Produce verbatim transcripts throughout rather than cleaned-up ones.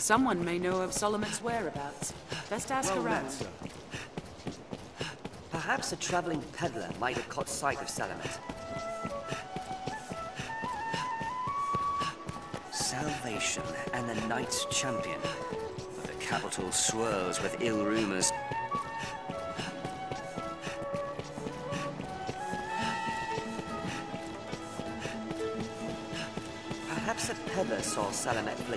Someone may know of Solomon's whereabouts. Best ask Well around. met, sir. Perhaps a traveling peddler might have caught sight of Salamet. Salvation and the Knight's Champion. But the capital swirls with ill rumors. Perhaps a peddler saw Salamet flee.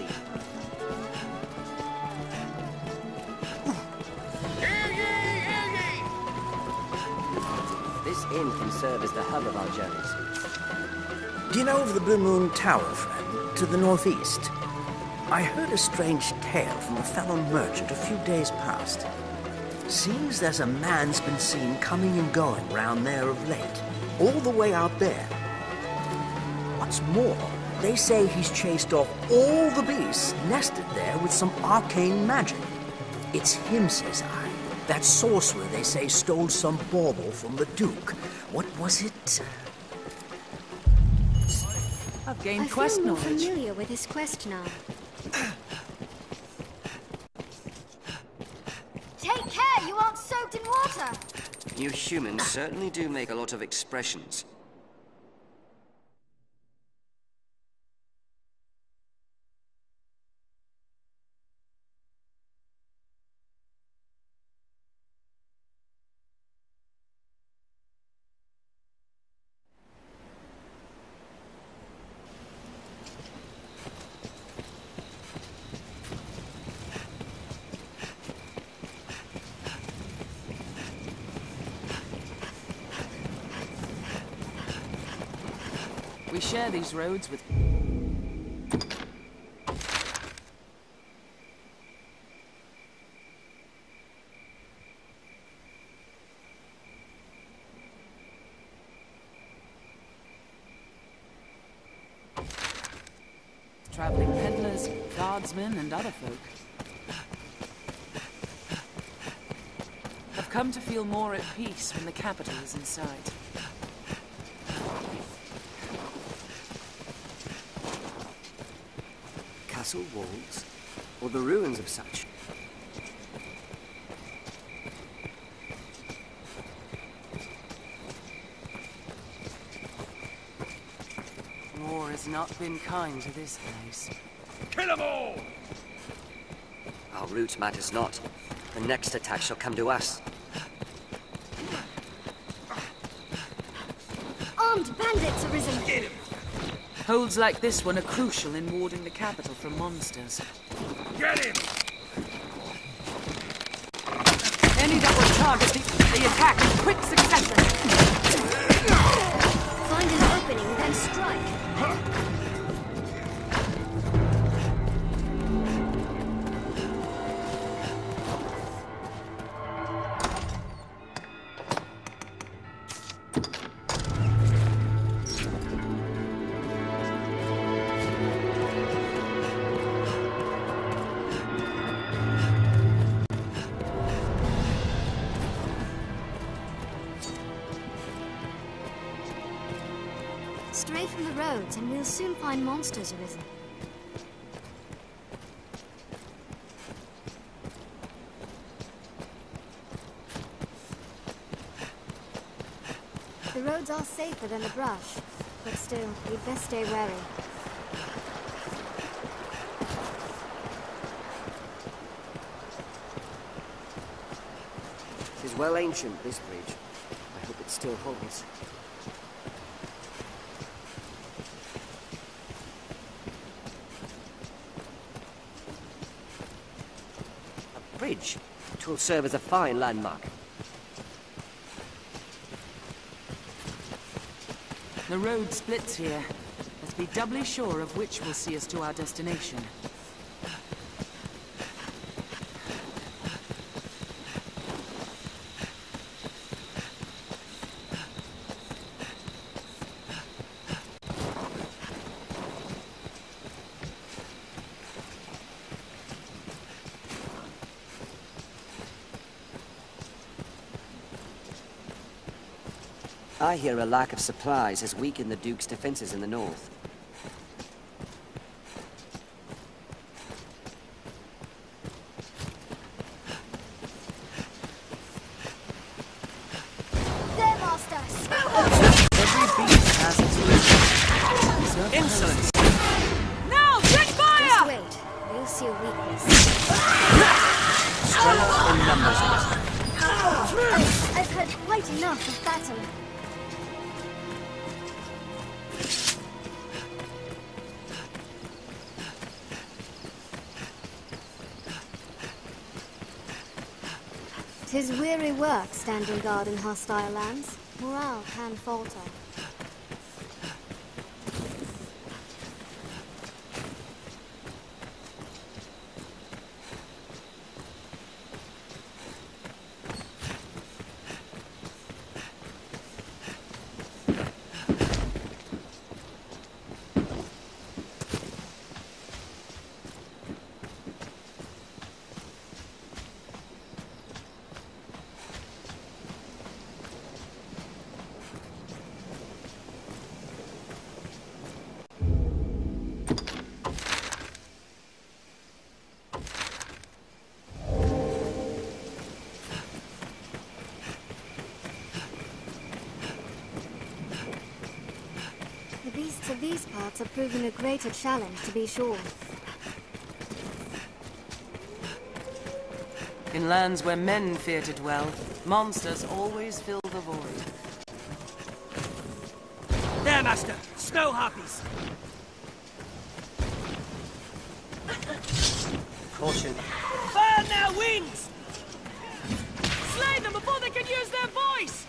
This inn can serve as the hub of our journeys. Do you know of the Blue Moon Tower, friend, to the northeast? I heard a strange tale from a fellow merchant a few days past. Seems there's a man's been seen coming and going round there of late, all the way out there. What's more, they say he's chased off all the beasts nested there with some arcane magic. It's him, says I. That sorcerer, they say, stole some bauble from the Duke. What was it? I've gained I quest feel more knowledge. familiar with his quest now. Take care, you aren't soaked in water! You humans certainly do make a lot of expressions. We share these roads with... traveling peddlers, guardsmen, and other folk. I've come to feel more at peace when the capital is in sight. Castle walls, or the ruins of such. War has not been kind to this place. Kill them all! Our route matters not. The next attack shall come to us. Armed bandits arisen! Get him! Holds like this one are crucial in warding the capital from monsters. Get him! Any that will target the, the attack in quick succession. Find an opening, then strike. Stray from the roads and we'll soon find monsters arisen. The roads are safer than the brush, but still, we'd best stay wary. It is well ancient, this bridge. I hope it still holds. A bridge? It will serve as a fine landmark. The road splits here. Let's be doubly sure of which will see us to our destination. I hear a lack of supplies has weakened the Duke's defenses in the north. numbers arisen. I've had quite enough of battle. Tis weary work standing guard in hostile lands. Morale can falter. The beasts of these parts are proving a greater challenge, to be sure. In lands where men fear to dwell, monsters always fill the void. There, Master! Snow harpies! Caution. Burn their wings! Slay them before they can use their voice!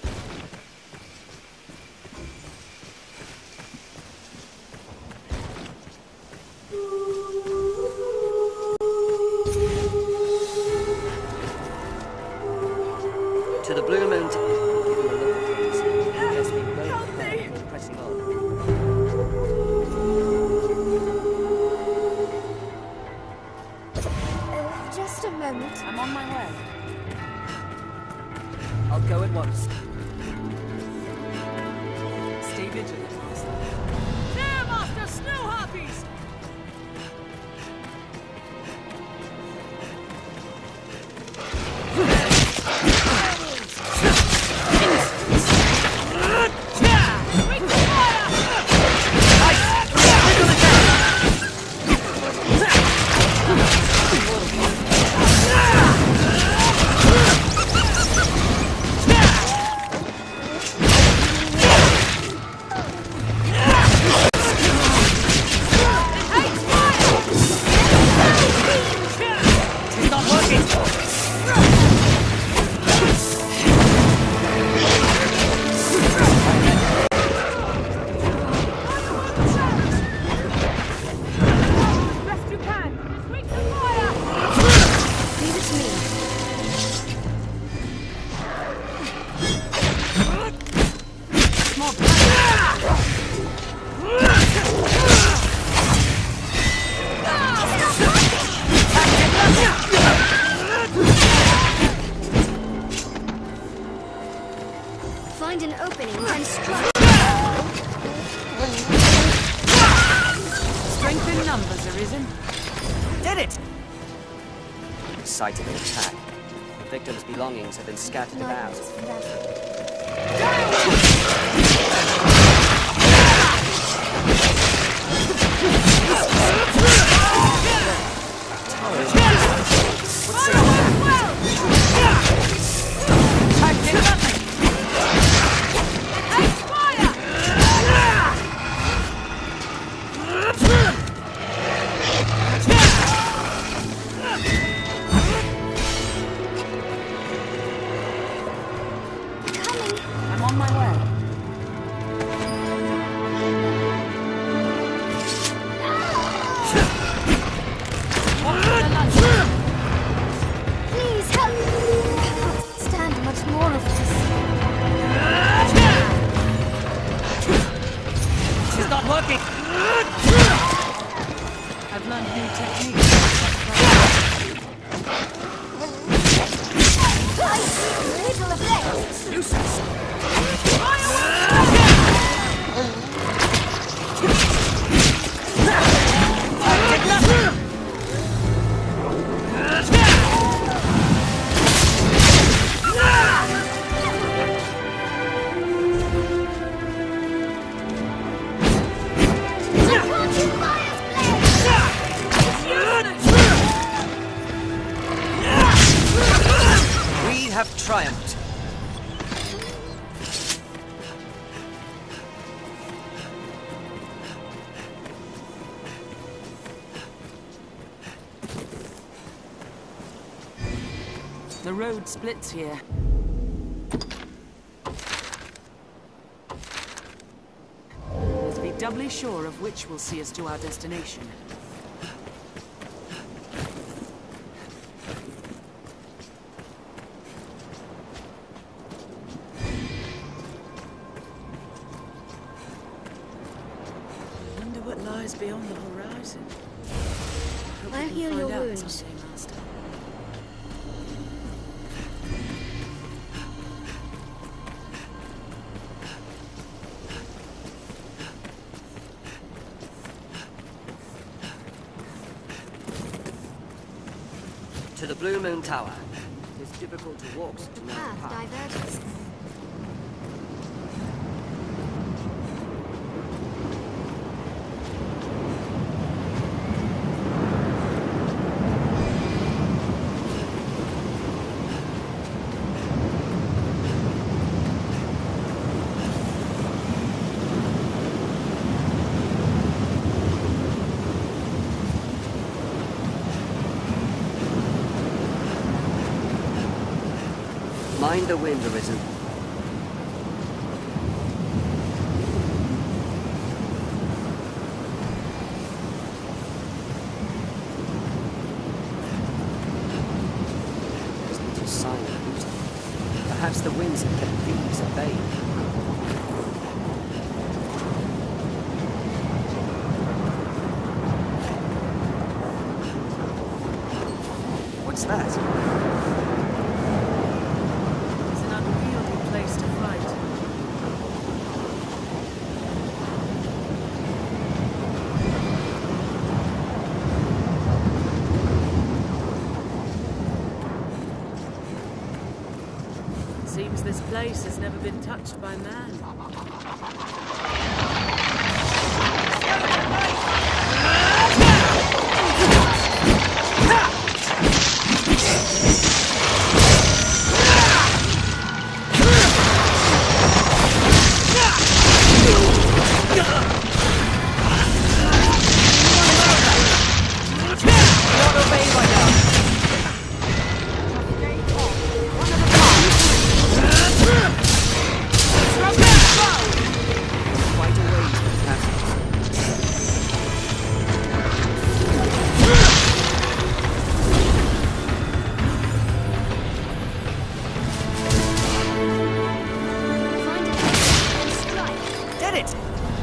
To the blue moon. Give him a look at things. Let's be both prepared for pressing on. Uh, just a moment. I'm on my way. I'll go at once. Stay vigilant, Master. There, Master! Snow harpies! Find an opening and strike. Strength in numbers arisen. Did it! Sighted an attack. The victim's belongings have been scattered about. I'm on my way. have triumphed. The road splits here. Let's be doubly sure of which will see us to our destination. I wonder what lies beyond the horizon. Hope we I'll can heal your find out wounds. someday, Master. To the Blue Moon Tower. It's difficult to walk such a narrow Path path. diverges. Mind the wind, Arisen. There's little sign of movement. Perhaps the winds have kept thieves at bay. What's that? It's an unwieldy place to fight. Seems this place has never been touched by man. Quite a way to the passage. Find a place and strike. Did it!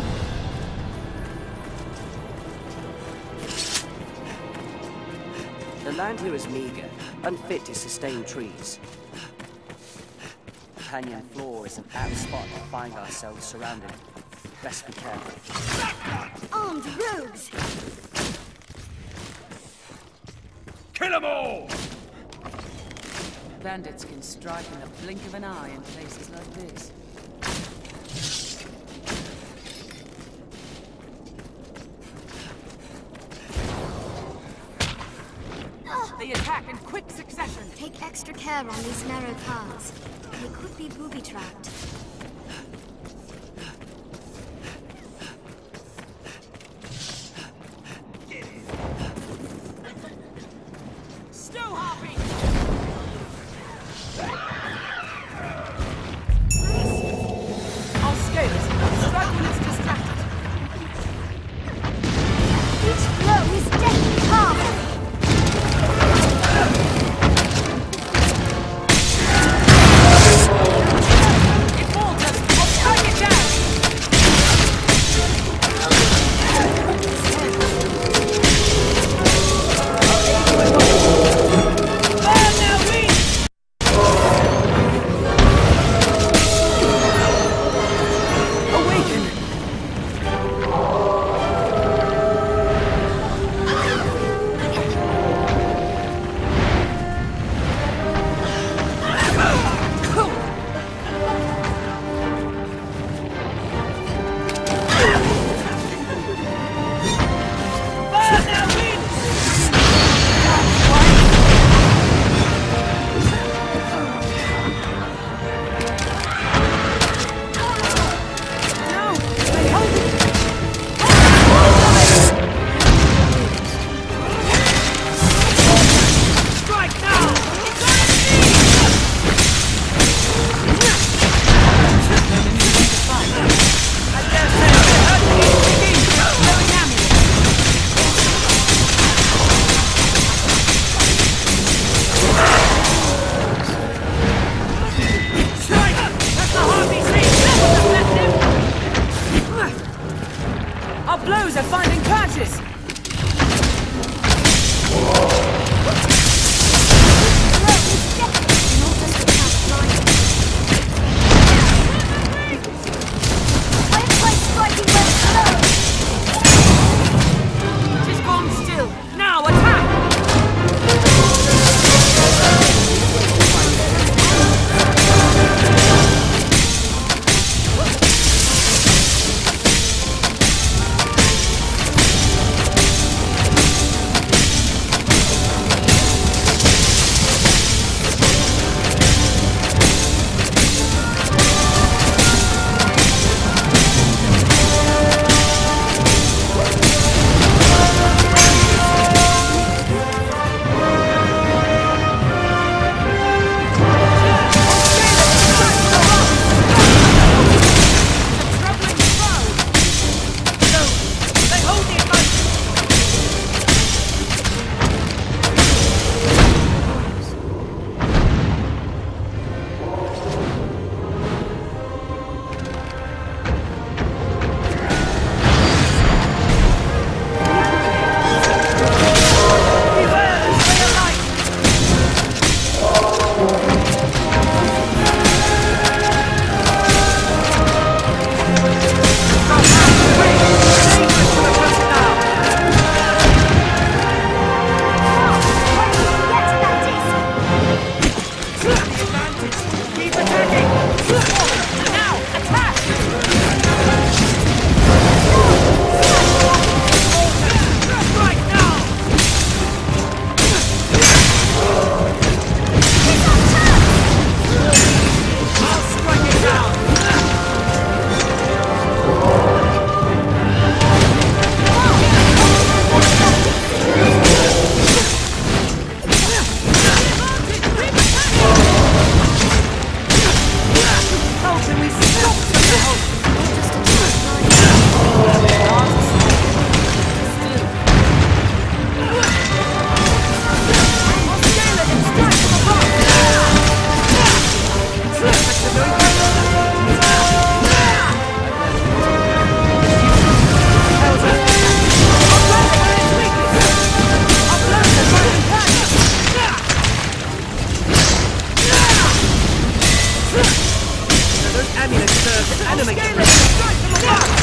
The land here is meager, unfit to sustain trees. The canyon floor is an apt spot to find ourselves surrounded. Best be careful. Armed rogues! Kill them all! Bandits can strike in the blink of an eye in places like this. They attack in quick succession. Take extra care on these narrow paths. They could be booby-trapped. Snow harpy! I'll scale it. Strike when it's distracted. Each blow is deadly powerful! It won't nerve to animate them. Strike from the back!